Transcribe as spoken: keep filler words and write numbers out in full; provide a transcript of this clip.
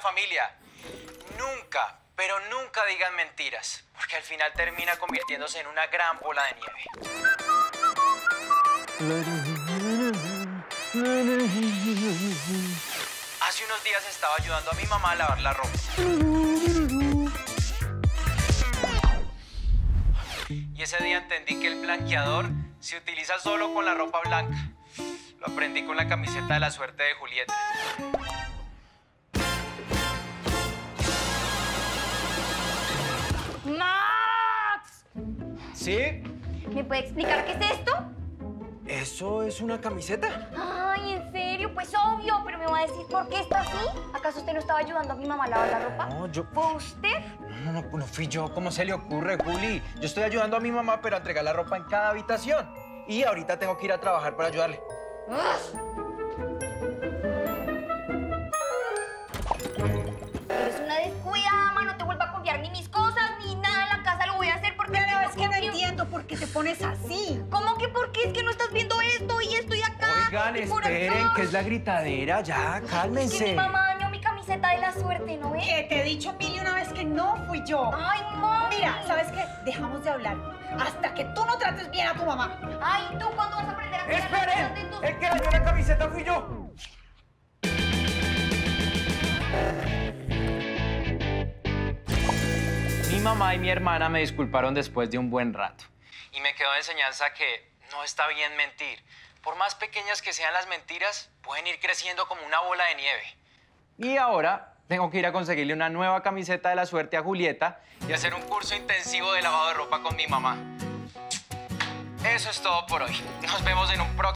familia. Nunca, pero nunca digan mentiras, porque al final termina convirtiéndose en una gran bola de nieve. Hace unos días estaba ayudando a mi mamá a lavar la ropa. Y ese día entendí que el blanqueador se utiliza solo con la ropa blanca. Lo aprendí con la camiseta de la suerte de Julieta. ¡Max! ¿Sí? ¿Me puede explicar qué es esto? ¿Eso es una camiseta? Ay, ¿en serio? Pues obvio, pero ¿me va a decir por qué está así? ¿Acaso usted no estaba ayudando a mi mamá a lavar la ropa? No, yo... ¿Fue usted? No, no, no fui yo. ¿Cómo se le ocurre, Juli? Yo estoy ayudando a mi mamá, pero a entregar la ropa en cada habitación. Y ahorita tengo que ir a trabajar para ayudarle. Eres una descuidada, ma. No te vuelva a confiar ni mis cosas, ni nada en la casa. Lo voy a hacer porque... Pero es que no entiendo por qué te pones así. ¿Cómo que por qué? Es que no estás viendo esto y esto y acá. Oigan, y por esperen, acá. que es la gritadera. Ya, Es cálmense. que mi mamá dañó mi camiseta de la suerte, ¿no ves? Que te he dicho mil y una vez que no fui yo. Ay, mami. Mira, ¿sabes qué? Dejamos de hablar hasta que tú no trates bien a tu mamá. Ay, ¿tú cuándo vas a aprender a cuidar las cosas de ¡Esperen! tus... El que dañó la camiseta fui yo. Mi mamá y mi hermana me disculparon después de un buen rato. Y me quedó de enseñanza que no está bien mentir. Por más pequeñas que sean las mentiras, pueden ir creciendo como una bola de nieve. Y ahora tengo que ir a conseguirle una nueva camiseta de la suerte a Julieta y hacer un curso intensivo de lavado de ropa con mi mamá. Eso es todo por hoy. Nos vemos en un próximo